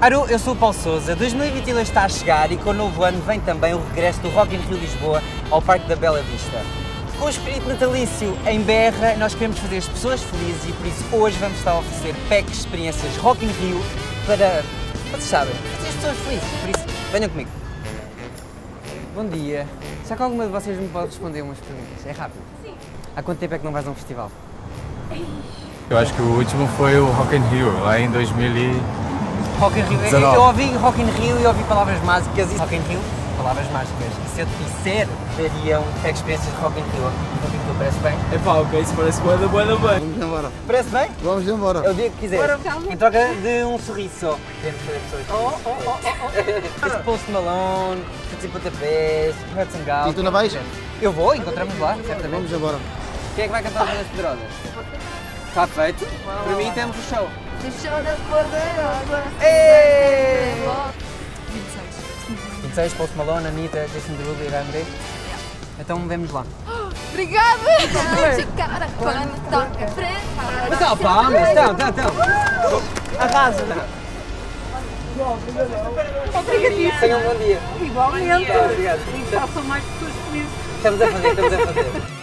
Aro, eu sou o Paulo Sousa. 2022 está a chegar e com o novo ano vem também o regresso do Rock in Rio Lisboa ao Parque da Bela Vista. Com o espírito natalício em berra, nós queremos fazer as pessoas felizes e por isso hoje vamos estar a oferecer packs de experiências Rock in Rio para, vocês sabem, fazer as pessoas felizes. Por isso, venham comigo. Bom dia. Será que alguma de vocês me pode responder umas perguntas? É rápido. Sim. Há quanto tempo é que não vais a um festival? Eu acho que o último foi o Rock in Rio, lá em 2000 Rock in Rio. 19. Eu ouvi Rock in Rio e ouvi palavras mágicas e Rock in Rio, palavras mágicas. E se eu te disser, daria um pack de experiências de Rock in Rio. Rock in Rio parece bem? Epá, ok, isso parece bué da bem. Vamos embora. Parece bem? Vamos embora. É o dia que quiser. Em troca de um sorriso só. Temos que fazer pessoas. Este Post Malone, Fitzy Pontapés, Hudson Gal. E tu não vais? Eu vou, encontramos lá, certamente. Vamos embora. Quem é que vai cantar as Bandas Poderosas? Está feito? Para mim temos o show. O show das poderosas. 26, Post Malone, Anitta, Jason Derulo e HMB. Então vemos lá. Obrigada! Cara, quando toca frente. Mas tá, palmas, então. Arrasa. Obrigadíssimo. Tenham um bom dia. Igualmente. Obrigado. Façam mais pessoas felizes. Estamos a fazer.